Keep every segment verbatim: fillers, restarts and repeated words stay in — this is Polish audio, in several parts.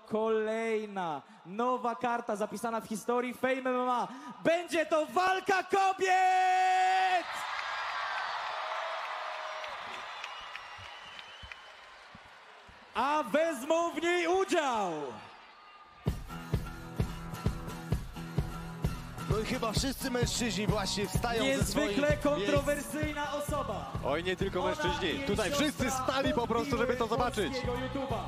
kolejna nowa karta zapisana w historii Fame M M A. Będzie to walka kobiet! A wezmą w niej udział No i chyba wszyscy mężczyźni właśnie wstają ze niezwykle swoich kontrowersyjna miejsc. osoba. Oj, nie tylko Ona mężczyźni. i Tutaj jej wszyscy siostra stali po prostu, żeby to zobaczyć. polskiego YouTube'a.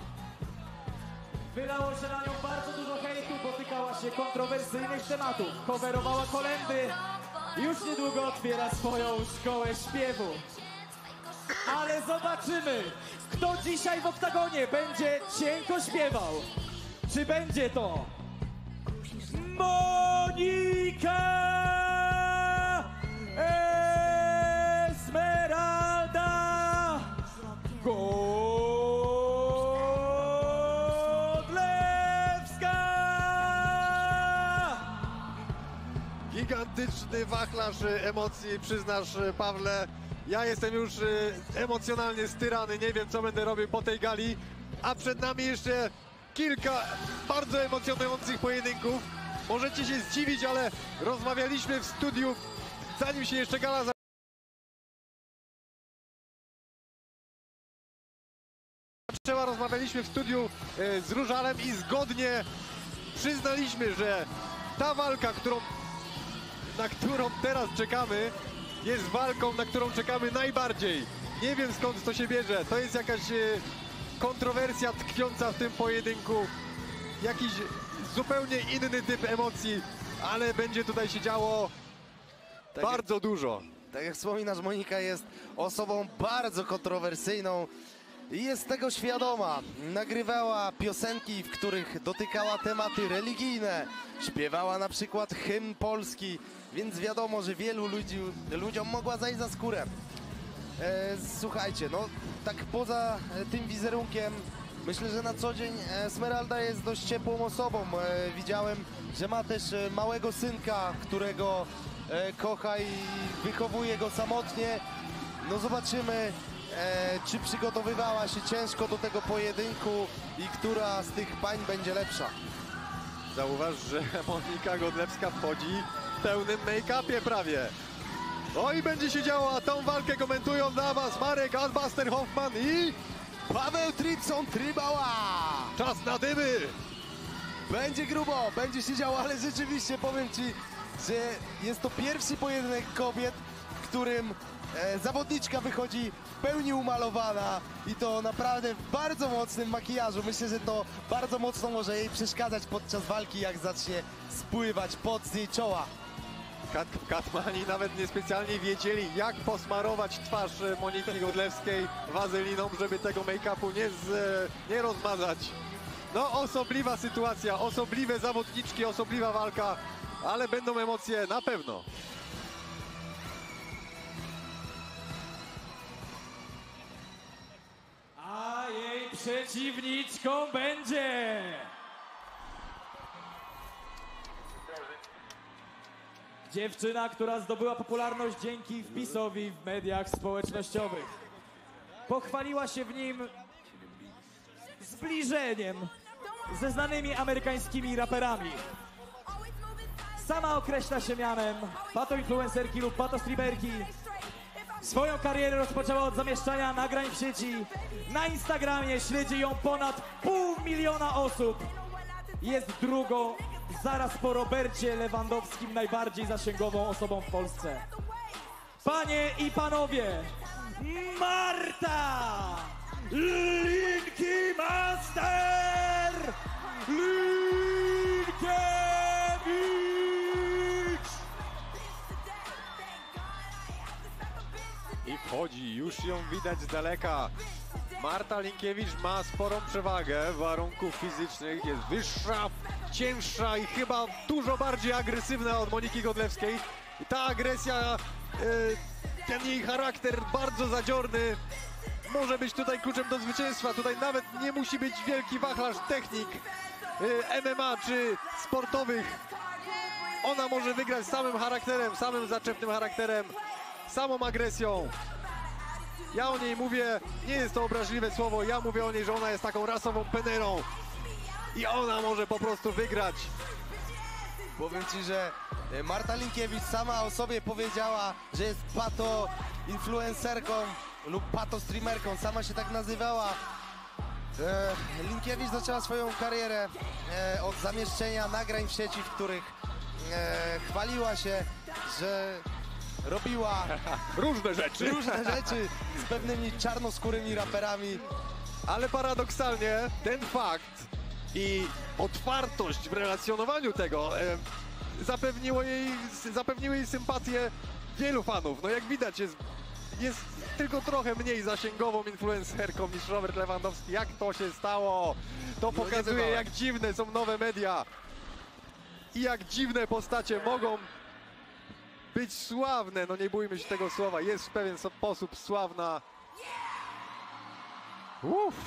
Wylało się na nią bardzo dużo hejtu, dotykała się kontrowersyjnych tematów, coverowała kolędy. Już niedługo otwiera swoją szkołę śpiewu. Ale zobaczymy, kto dzisiaj w oktagonie będzie cienko śpiewał. Czy będzie to Monika Esmeralda Godlewska? Gigantyczny wachlarz emocji, przyznasz, Pawle. Ja jestem już emocjonalnie styrany, nie wiem, co będę robił po tej gali. A przed nami jeszcze kilka bardzo emocjonujących pojedynków. Możecie się zdziwić, ale rozmawialiśmy w studiu, zanim się jeszcze gala zaczęła, rozmawialiśmy w studiu z Różalem i zgodnie przyznaliśmy, że ta walka, którą, na którą teraz czekamy, jest walką, na którą czekamy najbardziej. Nie wiem, skąd to się bierze. To jest jakaś kontrowersja tkwiąca w tym pojedynku. Jakiś zupełnie inny typ emocji, ale będzie tutaj się działo tak bardzo jak, dużo. Tak jak wspominasz, Monika jest osobą bardzo kontrowersyjną i jest tego świadoma. Nagrywała piosenki, w których dotykała tematy religijne. Śpiewała na przykład hymn polski, więc wiadomo, że wielu ludzi, ludziom mogła zajść za skórę. E, słuchajcie, no tak poza tym wizerunkiem, myślę, że na co dzień Esmeralda jest dość ciepłą osobą. E, widziałem, że ma też małego synka, którego e, kocha i wychowuje go samotnie. No zobaczymy, e, czy przygotowywała się ciężko do tego pojedynku i która z tych pań będzie lepsza. Zauważ, że Monika Godlewska wchodzi w pełnym make-upie prawie. No i będzie się działo, a tą walkę komentują dla was Marek Adbuster Hoffman i Paweł Tripson Trybała! czas na dymy! Będzie grubo, będzie się działo, ale rzeczywiście powiem ci, że jest to pierwszy pojedynek kobiet, w którym e, zawodniczka wychodzi w pełni umalowana i to naprawdę w bardzo mocnym makijażu. Myślę, że to bardzo mocno może jej przeszkadzać podczas walki, jak zacznie spływać pot z jej czoła. Kat Katmani nawet niespecjalnie wiedzieli, jak posmarować twarz Moniki Godlewskiej wazeliną, żeby tego make-upu nie, z, nie rozmazać. No, osobliwa sytuacja, osobliwe zawodniczki, osobliwa walka, ale będą emocje na pewno. A jej przeciwniczką będzie dziewczyna, która zdobyła popularność dzięki wpisowi w mediach społecznościowych. Pochwaliła się w nim zbliżeniem ze znanymi amerykańskimi raperami. Sama określa się mianem pato-influencerki lub pato-streamerki. Swoją karierę rozpoczęła od zamieszczania nagrań w sieci. Na Instagramie śledzi ją ponad pół miliona osób. Jest drugą, zaraz po Robercie Lewandowskim, najbardziej zasięgową osobą w Polsce. Panie i panowie, Marta Linki Master Linkiewicz! I wchodzi, już ją widać z daleka. Marta Linkiewicz ma sporą przewagę warunków fizycznych, jest wyższa, cięższa i chyba dużo bardziej agresywna od Moniki Godlewskiej. I ta agresja, yy, ten jej charakter bardzo zadziorny może być tutaj kluczem do zwycięstwa. Tutaj nawet nie musi być wielki wachlarz technik yy, M M A czy sportowych. Ona może wygrać samym charakterem, samym zaczepnym charakterem, samą agresją. Ja o niej mówię, nie jest to obraźliwe słowo, ja mówię o niej, że ona jest taką rasową penerą. i ona może po prostu wygrać. Powiem ci, że e, Marta Linkiewicz sama o sobie powiedziała, że jest pato influencerką lub pato streamerką. Sama się tak nazywała. E, Linkiewicz zaczęła swoją karierę e, od zamieszczenia nagrań w sieci, w których e, chwaliła się, że robiła Różne rzeczy. różne rzeczy z pewnymi czarnoskórymi raperami. Ale paradoksalnie ten fakt i otwartość w relacjonowaniu tego e, zapewniło jej, zapewniły jej sympatię wielu fanów. No jak widać jest, jest tylko trochę mniej zasięgową influencerką niż Robert Lewandowski. Jak to się stało? To No, nie pokazuje, bywałem. jak dziwne są nowe media i jak dziwne postacie mogą być sławne. No nie bójmy się tego słowa. Jest w pewien sposób sławna. Uff.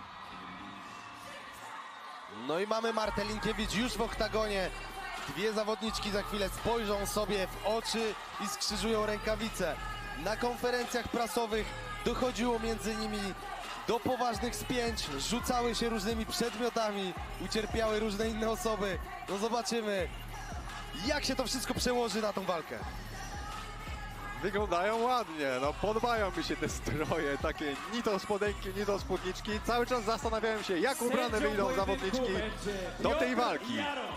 No i mamy Martę Linkiewicz już w oktagonie. Dwie zawodniczki za chwilę spojrzą sobie w oczy i skrzyżują rękawice. Na konferencjach prasowych dochodziło między nimi do poważnych spięć, rzucały się różnymi przedmiotami, ucierpiały różne inne osoby. No zobaczymy, jak się to wszystko przełoży na tą walkę. Wyglądają ładnie, no podobają mi się te stroje, takie ni to spodenki, ni to spódniczki. Cały czas zastanawiałem się, jak ubrane Sędzią wyjdą pojedynku zawodniczki będzie do tej Piotr walki. Jarosz.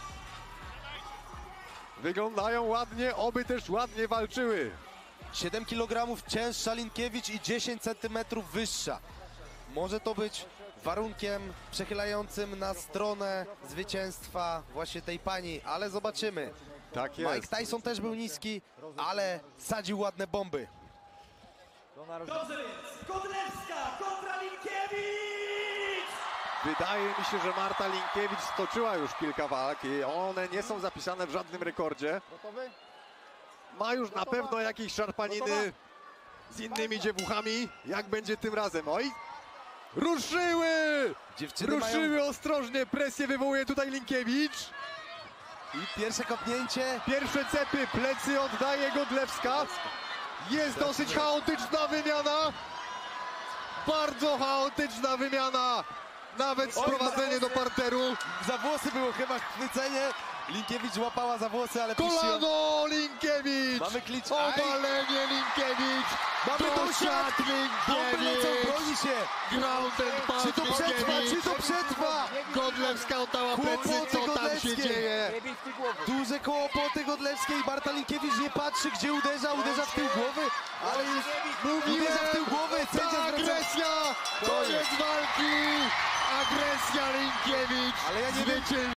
Wyglądają ładnie, oby też ładnie walczyły. siedem kilogramów cięższa Linkiewicz i dziesięć centymetrów wyższa. Może to być warunkiem przechylającym na stronę zwycięstwa właśnie tej pani, ale zobaczymy. Tak Mike jest. Tyson też był niski, ale sadził ładne bomby. Dobrze więc, Godlewska kontra Linkiewicz! Wydaje mi się, że Marta Linkiewicz stoczyła już kilka walk i one nie są zapisane w żadnym rekordzie. Ma już na pewno jakieś szarpaniny z innymi dziewuchami. Jak będzie tym razem? Oj! Ruszyły! Dziewczyny mają Ruszyły ostrożnie, presję wywołuje tutaj Linkiewicz. i pierwsze kopnięcie. Pierwsze cepy, plecy oddaje Godlewska. Jest dosyć chaotyczna wymiana. Bardzo chaotyczna wymiana. Nawet sprowadzenie do parteru. Za włosy było chyba chwycenie. Linkiewicz łapała za włosy, ale puściła. Kolano Linkiewicz. Mamy klicz. Obalenie Linkiewicz. Mamy Dosiad dosiad. Bomby lecą, Linkiewicz. broni się. Ground and pound Czy to przetrwa, czy Linkiewicz. to przetrwa? Godlewska oddała plecy, Kłopoty co tam się Godlewskiej. dzieje? Duże kłopoty Godlewskiej. Marta Linkiewicz nie patrzy, gdzie uderza. Uderza w tył głowy, ale jest... Uderza w tył głowy. Ta Sędzia zwraca... agresja! Koniec walki! Agresja Linkiewicz! Ale ja nie wiem, Zwycięży.